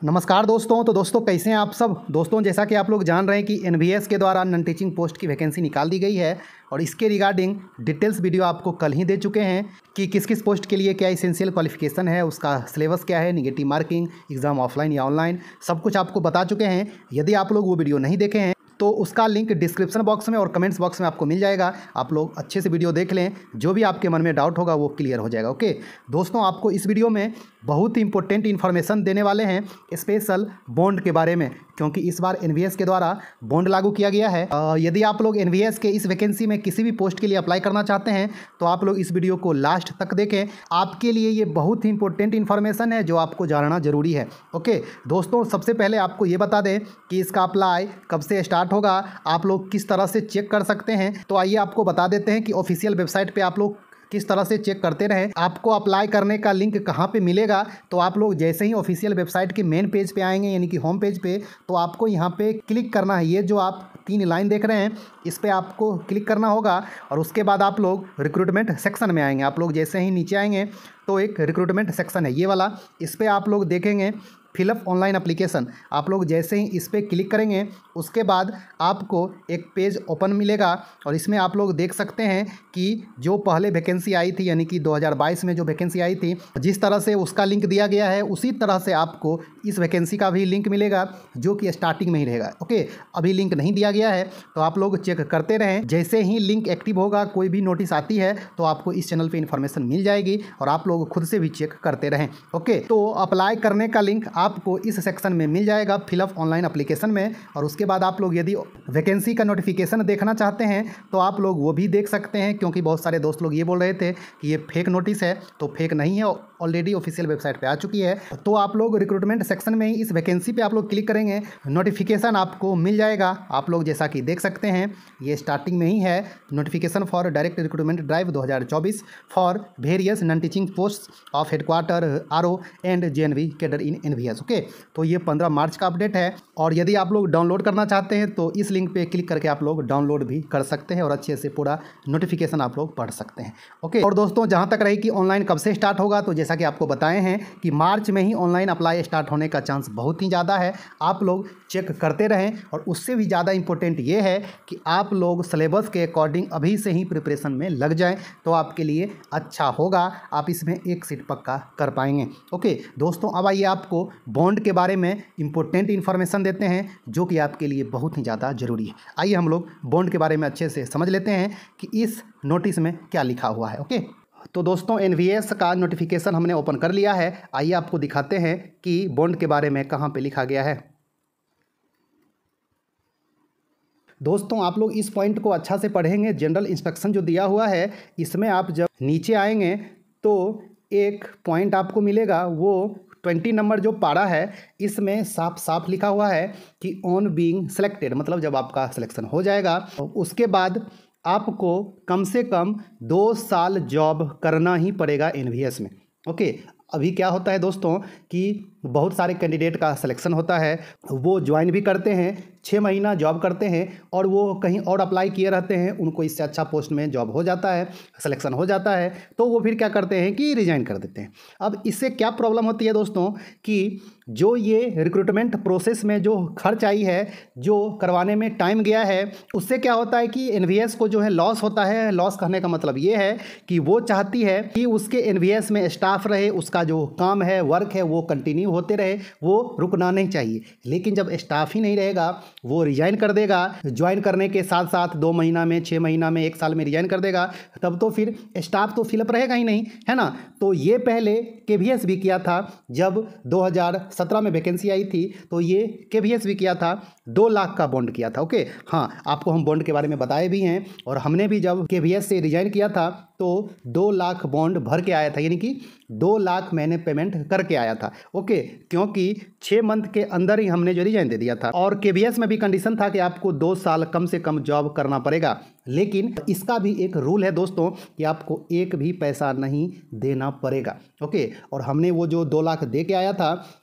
नमस्कार दोस्तों। तो दोस्तों कैसे हैं आप सब दोस्तों। जैसा कि आप लोग जान रहे हैं कि एनवीएस के द्वारा नॉन टीचिंग पोस्ट की वैकेंसी निकाल दी गई है और इसके रिगार्डिंग डिटेल्स वीडियो आपको कल ही दे चुके हैं कि किस किस पोस्ट के लिए क्या इसेंशियल क्वालिफिकेशन है, उसका सिलेबस क्या है, निगेटिव मार्किंग, एग्ज़ाम ऑफलाइन या ऑनलाइन, सब कुछ आपको बता चुके हैं। यदि आप लोग वो वीडियो नहीं देखे हैं तो उसका लिंक डिस्क्रिप्शन बॉक्स में और कमेंट्स बॉक्स में आपको मिल जाएगा। आप लोग अच्छे से वीडियो देख लें, जो भी आपके मन में डाउट होगा वो क्लियर हो जाएगा। ओके दोस्तों, आपको इस वीडियो में बहुत ही इंपॉर्टेंट इन्फॉर्मेशन देने वाले हैं स्पेशल बॉन्ड के बारे में, क्योंकि इस बार एनवीएस के द्वारा बॉन्ड लागू किया गया है। यदि आप लोग एनवीएस के इस वैकेंसी में किसी भी पोस्ट के लिए अप्लाई करना चाहते हैं तो आप लोग इस वीडियो को लास्ट तक देखें। आपके लिए ये बहुत ही इंपॉर्टेंट इन्फॉर्मेशन है जो आपको जानना जरूरी है। ओके दोस्तों, सबसे पहले आपको ये बता दें कि इसका अप्लाई कब से स्टार्ट होगा, आप लोग किस तरह से चेक कर सकते हैं। तो आइए आपको बता देते हैं कि ऑफिशियल वेबसाइट पे आप लोग किस तरह से चेक करते रहें। आपको अप्लाई करने का लिंक कहाँ पे मिलेगा, तो आप लोग जैसे ही ऑफिशियल वेबसाइट के मेन पेज पे आएंगे यानी कि होम पेज पे, तो आपको यहाँ पे क्लिक करना है। ये जो आप 3 लाइन देख रहे हैं इस पर आपको क्लिक करना होगा और उसके बाद आप लोग रिक्रूटमेंट सेक्शन में आएंगे। आप लोग जैसे ही नीचे आएंगे तो एक रिक्रूटमेंट सेक्शन है ये वाला, इस पर आप लोग देखेंगे फिलअप ऑनलाइन एप्लीकेशन। आप लोग जैसे ही इस पर क्लिक करेंगे उसके बाद आपको एक पेज ओपन मिलेगा और इसमें आप लोग देख सकते हैं कि जो पहले वैकेंसी आई थी यानी कि 2022 में जो वैकेंसी आई थी, जिस तरह से उसका लिंक दिया गया है उसी तरह से आपको इस वैकेंसी का भी लिंक मिलेगा, जो कि स्टार्टिंग में ही रहेगा। ओके, अभी लिंक नहीं दिया गया है तो आप लोग चेक करते रहें। जैसे ही लिंक एक्टिव होगा, कोई भी नोटिस आती है तो आपको इस चैनल पर इन्फॉर्मेशन मिल जाएगी और आप लोग खुद से भी चेक करते रहें। ओके, तो अप्लाई करने का लिंक आपको इस सेक्शन में मिल जाएगा फिलअप ऑनलाइन एप्लीकेशन में। और उसके बाद आप लोग यदि वैकेंसी का नोटिफिकेशन देखना चाहते हैं तो आप लोग वो भी देख सकते हैं, क्योंकि बहुत सारे दोस्त लोग ये बोल रहे थे कि ये फेक नोटिस है, तो फेक नहीं है, ऑलरेडी ऑफिशियल वेबसाइट पे आ चुकी है। तो आप लोग रिक्रूटमेंट सेक्शन में ही इस वैकेंसी पे आप लोग क्लिक करेंगे, नोटिफिकेशन आपको मिल जाएगा। आप लोग जैसा कि देख सकते हैं ये स्टार्टिंग में ही है, notification for direct recruitment drive 2024 for various non teaching post of headquarter RO and JNV cadre in NVS. Okay, तो ये 15 मार्च का अपडेट है और यदि आप लोग डाउनलोड करना चाहते हैं तो इस लिंक पे क्लिक करके आप लोग डाउनलोड भी कर सकते हैं और अच्छे से पूरा नोटिफिकेशन आप लोग पढ़ सकते हैं। ओके, और दोस्तों जहां तक रही कि ऑनलाइन कब से स्टार्ट होगा, तो जैसा कि आपको बताए हैं कि मार्च में ही ऑनलाइन अप्लाई स्टार्ट होने का चांस बहुत ही ज़्यादा है। आप लोग चेक करते रहें और उससे भी ज़्यादा इंपॉर्टेंट ये है कि आप लोग सिलेबस के अकॉर्डिंग अभी से ही प्रिपरेशन में लग जाएं तो आपके लिए अच्छा होगा, आप इसमें एक सीट पक्का कर पाएंगे। ओके दोस्तों, अब आइए आपको बॉन्ड के बारे में इंपॉर्टेंट इन्फॉर्मेशन देते हैं जो कि आपके लिए बहुत ही ज़्यादा ज़रूरी है। आइए हम लोग बॉन्ड के बारे में अच्छे से समझ लेते हैं कि इस नोटिस में क्या लिखा हुआ है। ओके, तो दोस्तों एनवीएस का नोटिफिकेशन हमने ओपन कर लिया है। आइए आपको दिखाते हैं कि बॉन्ड के बारे में कहाँ पे लिखा गया है। दोस्तों आप लोग इस पॉइंट को अच्छा से पढ़ेंगे। जनरल इंस्ट्रक्शन जो दिया हुआ है इसमें आप जब नीचे आएंगे तो एक पॉइंट आपको मिलेगा, वो 20 नंबर जो पारा है इसमें साफ साफ लिखा हुआ है कि ऑन बीइंग सेलेक्टेड, मतलब जब आपका सिलेक्शन हो जाएगा उसके बाद आपको कम से कम 2 साल जॉब करना ही पड़ेगा एनवीएस में। ओके, अभी क्या होता है दोस्तों कि बहुत सारे कैंडिडेट का सिलेक्शन होता है, वो ज्वाइन भी करते हैं, 6 महीना जॉब करते हैं और वो कहीं और अप्लाई किए रहते हैं, उनको इससे अच्छा पोस्ट में जॉब हो जाता है, सिलेक्शन हो जाता है, तो वो फिर क्या करते हैं कि रिजाइन कर देते हैं। अब इससे क्या प्रॉब्लम होती है दोस्तों कि जो ये रिक्रूटमेंट प्रोसेस में जो खर्च आई है, जो करवाने में टाइम गया है, उससे क्या होता है कि एनवीएस को जो है लॉस होता है। लॉस कहने का मतलब ये है कि वो चाहती है कि उसके एनवीएस में स्टाफ रहे, उसका जो काम है, वर्क है, वो कंटिन्यू होते रहे, वो रुकना नहीं चाहिए। लेकिन जब स्टाफ ही नहीं रहेगा, वो रिजाइन कर देगा, ज्वाइन करने के साथ साथ 2 महीना में, 6 महीना में, 1 साल में रिजाइन कर देगा, तब तो फिर स्टाफ तो फिलअप रहेगा ही नहीं, है ना। तो ये पहले केवीएस भी किया था, जब 2017 में वैकेंसी आई थी तो ये केवीएस भी किया था, 2 लाख का बॉन्ड किया था। ओके हाँ, आपको हम बॉन्ड के बारे में बताए भी हैं और हमने भी जब केवीएस से रिजाइन किया था तो 2 लाख बॉन्ड भर के आया था, यानी कि 2 लाख मैंने पेमेंट करके आया था। ओके, क्योंकि 6 मंथ के अंदर ही हमने जो रिजाइन दे दिया था और केवीएस में भी कंडीशन था कि आपको 2 साल कम से कम जॉब करना पड़ेगा। लेकिन इसका भी एक रूल है दोस्तों कि आपको एक भी पैसा नहीं देना पड़ेगा। ओके, और हमने वो जो 2 लाख दे के आया था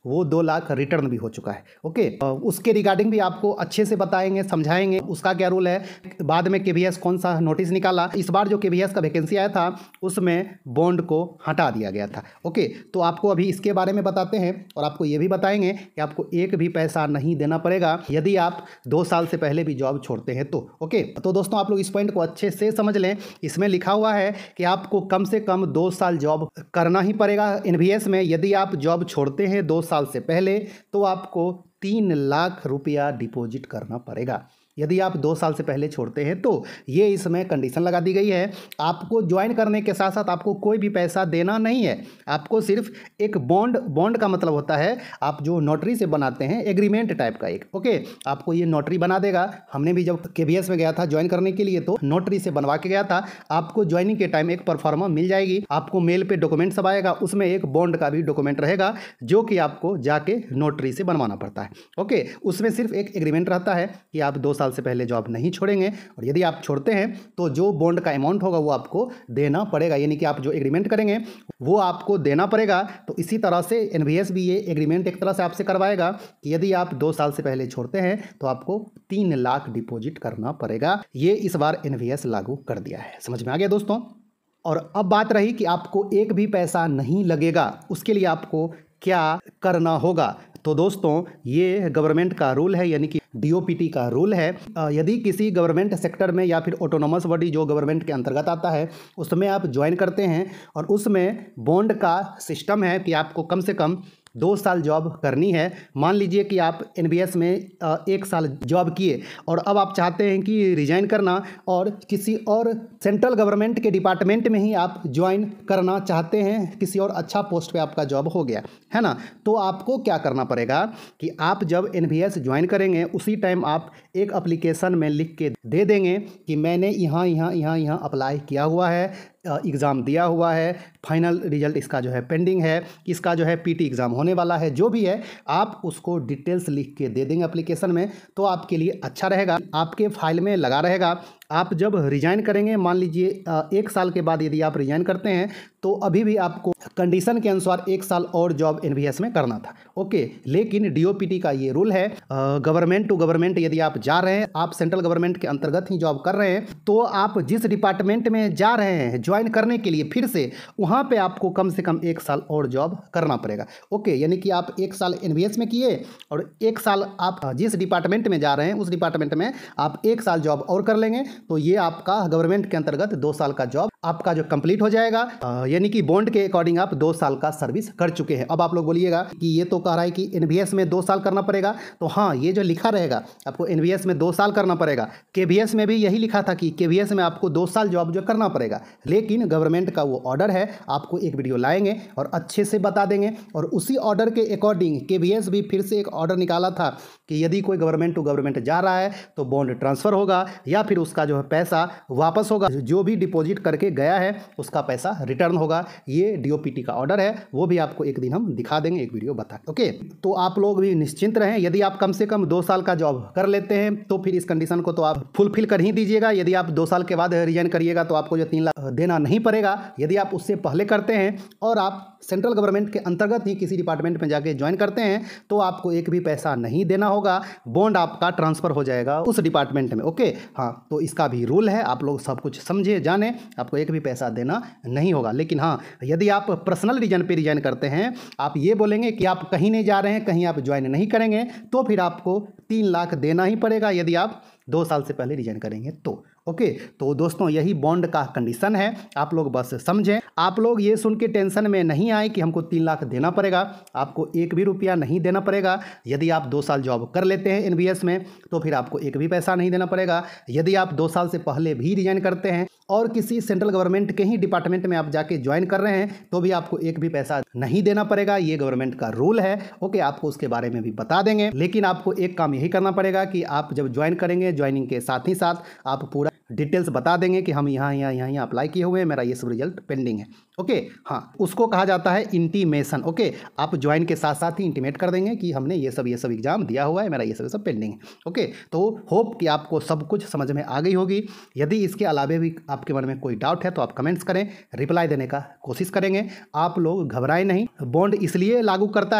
वो 2 लाख रिटर्न भी हो चुका है। ओके, उसके रिगार्डिंग भी आपको अच्छे से बताएंगे, समझाएंगे उसका क्या रूल है, बाद में केवीएस कौन सा नोटिस निकाला। इस बार जो केवीएस का वैकेंसी आया था उसमें बॉन्ड को हटा दिया गया था। ओके, तो आपको अभी इसके बारे में बताते हैं और आपको ये भी बताएंगे कि आपको एक भी पैसा नहीं देना पड़ेगा यदि आप 2 साल से पहले भी जॉब छोड़ते हैं तो। ओके, तो दोस्तों आप लोग इस पॉइंट को अच्छे से समझ लें। इसमें लिखा हुआ है कि आपको कम से कम 2 साल जॉब करना ही पड़ेगा एनवीएस में। यदि आप जॉब छोड़ते हैं 2 साल से पहले तो आपको 3 लाख रुपया डिपॉजिट करना पड़ेगा। यदि आप 2 साल से पहले छोड़ते हैं तो ये इसमें कंडीशन लगा दी गई है। आपको ज्वाइन करने के साथ साथ आपको कोई भी पैसा देना नहीं है। आपको सिर्फ एक बॉन्ड का मतलब होता है आप जो नोटरी से बनाते हैं, एग्रीमेंट टाइप का एक। ओके, आपको ये नोटरी बना देगा। हमने भी जब केवीएस में गया था ज्वाइन करने के लिए तो नोटरी से बनवा के गया था। आपको ज्वाइनिंग के टाइम एक परफॉर्मा मिल जाएगी, आपको मेल पे डॉक्यूमेंट सब आएगा, उसमें एक बॉन्ड का भी डॉक्यूमेंट रहेगा जो कि आपको जाके नोटरी से बनवाना पड़ता है। ओके, उसमें सिर्फ एक एग्रीमेंट रहता है कि आप 2 साल से पहले जॉब नहीं छोड़ेंगे और यदि आप छोड़ते हैं तो जो बॉन्ड का अमाउंट होगा वो आपको देना पड़ेगा, यानी कि आप जो एग्रीमेंट करेंगे वो आपको देना पड़ेगा। तो इसी तरह से एनवीएस भी ये एग्रीमेंट एक तरह से आपसे करवाएगा कि यदि आप 2 साल से पहले छोड़ते हैं तो आपको 3 लाख डिपॉजिट करना पड़ेगा। ये इस बार एनवीएस लागू कर दिया है। समझ में आ गया दोस्तों? और अब बात रही कि आपको एक भी पैसा नहीं लगेगा, उसके लिए आपको क्या करना होगा। तो दोस्तों ये गवर्नमेंट का रूल है, यानी कि डीओपीटी का रूल है। यदि किसी गवर्नमेंट सेक्टर में या फिर ऑटोनोमस बॉडी जो गवर्नमेंट के अंतर्गत आता है उसमें आप ज्वाइन करते हैं और उसमें बॉन्ड का सिस्टम है कि आपको कम से कम 2 साल जॉब करनी है। मान लीजिए कि आप एनवीएस में 1 साल जॉब किए और अब आप चाहते हैं कि रिजाइन करना और किसी और सेंट्रल गवर्नमेंट के डिपार्टमेंट में ही आप ज्वाइन करना चाहते हैं, किसी और अच्छा पोस्ट पे आपका जॉब हो गया है ना, तो आपको क्या करना पड़ेगा कि आप जब एनवीएस ज्वाइन करेंगे उसी टाइम आप एक एप्लीकेशन में लिख के दे देंगे कि मैंने यहाँ अप्लाई किया हुआ है, एग्ज़ाम दिया हुआ है, फाइनल रिजल्ट इसका जो है पेंडिंग है, इसका जो है पीटी एग्ज़ाम होने वाला है, जो भी है आप उसको डिटेल्स लिख के दे देंगे एप्लीकेशन में, तो आपके लिए अच्छा रहेगा, आपके फाइल में लगा रहेगा। आप जब रिजाइन करेंगे, मान लीजिए 1 साल के बाद यदि आप रिजाइन करते हैं तो अभी भी आपको कंडीशन के अनुसार 1 साल और जॉब एनवीएस में करना था। ओके, लेकिन डीओपीटी का ये रूल है, गवर्नमेंट टू गवर्नमेंट यदि आप जा रहे हैं, आप सेंट्रल गवर्नमेंट के अंतर्गत ही जॉब कर रहे हैं, तो आप जिस डिपार्टमेंट में जा रहे हैं ज्वाइन करने के लिए फिर से वहाँ पे आपको कम से कम 1 साल और जॉब करना पड़ेगा। ओके, यानी कि आप 1 साल एनवीएस में किए और 1 साल आप जिस डिपार्टमेंट में जा रहे हैं उस डिपार्टमेंट में आप 1 साल जॉब और कर लेंगे, तो ये आपका गवर्नमेंट के अंतर्गत 2 साल का जॉब आपका जो कंप्लीट हो जाएगा, यानी कि बॉन्ड के अकॉर्डिंग आप 2 साल का सर्विस कर चुके हैं। अब आप लोग बोलिएगा कि ये तो कह रहा है कि एनवीएस में 2 साल करना पड़ेगा, तो हाँ, ये जो लिखा रहेगा आपको एनवीएस में 2 साल करना पड़ेगा, केवीएस में भी यही लिखा था कि केवीएस में आपको 2 साल जॉब जो करना पड़ेगा, लेकिन गवर्नमेंट का वो ऑर्डर है, आपको एक वीडियो लाएंगे और अच्छे से बता देंगे। और उसी ऑर्डर के अकॉर्डिंग केवीएस भी फिर से एक ऑर्डर निकाला था कि यदि कोई गवर्नमेंट टू गवर्नमेंट जा रहा है तो बॉन्ड ट्रांसफ़र होगा या फिर उसका जो है पैसा वापस होगा, जो भी डिपॉजिट करके गया है उसका पैसा रिटर्न होगा। ये डीओपीटी का ऑर्डर है, वो भी आपको एक दिन हम दिखा देंगे, एक वीडियो बता। ओके, तो आप लोग भी निश्चिंत रहें। यदि आप कम से कम 2 साल का जॉब कर लेते हैं तो फिर इस कंडीशन को तो आप फुलफिल कर ही दीजिएगा। यदि आप 2 साल के बाद रिजाइन करिएगा तो आपको जो 3 लाख देना नहीं पड़ेगा। यदि आप उससे पहले करते हैं और आप सेंट्रल गवर्नमेंट के अंतर्गत ही किसी डिपार्टमेंट में जाके ज्वाइन करते हैं तो आपको एक भी पैसा नहीं देना होगा, बॉन्ड आपका ट्रांसफ़र हो जाएगा उस डिपार्टमेंट में। ओके, हाँ, तो इसका भी रूल है, आप लोग सब कुछ समझे जाने, आपको एक भी पैसा देना नहीं होगा। लेकिन हाँ, यदि आप पर्सनल रीजन पे रिजाइन करते हैं, आप ये बोलेंगे कि आप कहीं नहीं जा रहे हैं, कहीं आप ज्वाइन नहीं करेंगे, तो फिर आपको 3 लाख देना ही पड़ेगा यदि आप 2 साल से पहले रिजाइन करेंगे तो। ओके, तो दोस्तों यही बॉन्ड का कंडीशन है, आप लोग बस समझें। आप लोग ये सुन के टेंशन में नहीं आए कि हमको 3 लाख देना पड़ेगा, आपको एक भी रुपया नहीं देना पड़ेगा। यदि आप 2 साल जॉब कर लेते हैं एनवीएस में तो फिर आपको एक भी पैसा नहीं देना पड़ेगा। यदि आप 2 साल से पहले भी रिजाइन करते हैं और किसी सेंट्रल गवर्नमेंट के ही डिपार्टमेंट में आप जाके ज्वाइन कर रहे हैं तो भी आपको एक भी पैसा नहीं देना पड़ेगा। ये गवर्नमेंट का रूल है। ओके, आपको उसके बारे में भी बता देंगे, लेकिन आपको एक काम यही करना पड़ेगा कि आप जब ज्वाइन करेंगे, ज्वाइनिंग के साथ ही साथ आप पूरा डिटेल्स बता देंगे कि हम यहाँ अप्लाई किए हुए हैं, मेरा ये सब रिजल्ट पेंडिंग है। ओके, हाँ, उसको कहा जाता है इंटीमेशन। ओके, आप ज्वाइन के साथ साथ ही इंटीमेट कर देंगे कि हमने ये सब एग्जाम दिया हुआ है, मेरा ये सब पेंडिंग है। ओके, तो होप कि आपको सब कुछ समझ में आ गई होगी। यदि इसके अलावा भी आपके मन में कोई डाउट है तो आप कमेंट्स करें, रिप्लाई देने का कोशिश करेंगे। आप लोग घबराएं नहीं, बॉन्ड इसलिए लागू करता है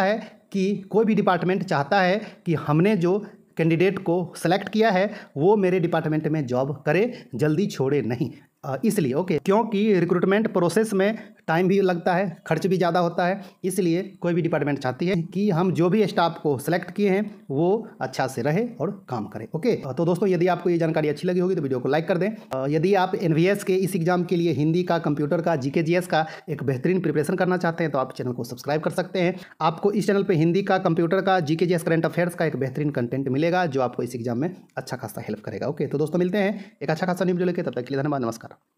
कि कोई भी डिपार्टमेंट चाहता है कि हमने जो कैंडिडेट को सेलेक्ट किया है वो मेरे डिपार्टमेंट में जॉब करे, जल्दी छोड़े नहीं। इसलिए ओके, क्योंकि रिक्रूटमेंट प्रोसेस में टाइम भी लगता है, खर्च भी ज़्यादा होता है, इसलिए कोई भी डिपार्टमेंट चाहती है कि हम जो भी स्टाफ को सेलेक्ट किए हैं वो अच्छा से रहे और काम करे। ओके, तो दोस्तों यदि आपको ये जानकारी अच्छी लगी होगी तो वीडियो को लाइक कर दें। यदि आप एनवीएस के इस एग्जाम के लिए हिंदी का, कंप्यूटर का, जीके जीएस का एक बेहतरीन प्रिपरेशन करना चाहते हैं तो आप चैनल को सब्सक्राइब कर सकते हैं। आपको इस चैनल पर हिंदी का, कंप्यूटर का, जीके जीएस, करंट अफेयर्स का एक बेहतरीन कंटेंट मिलेगा जो आपको इस एग्जाम में अच्छा खासा हेल्प करेगा। ओके, तो दोस्तों मिलते हैं एक अच्छा खासा न्यू वीडियो लेके, तब तक के लिए धन्यवाद, नमस्कार।